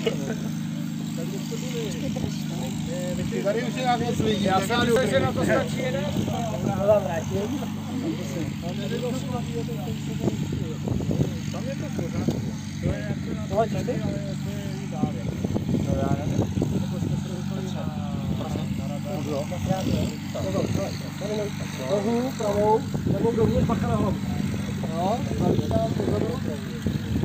Tady už je nějak moc lidí. Já jsem myslel, že na to stačí jeden. No tam vrátil. Tam je to pořád. To je jako na Tohle čtyři? ale to je i dál. No já nevím. Nebo jsme se dostali na radar. Nohu, pravou, levou dovnitř, bacha na hlavu. No, a když tam pozadu.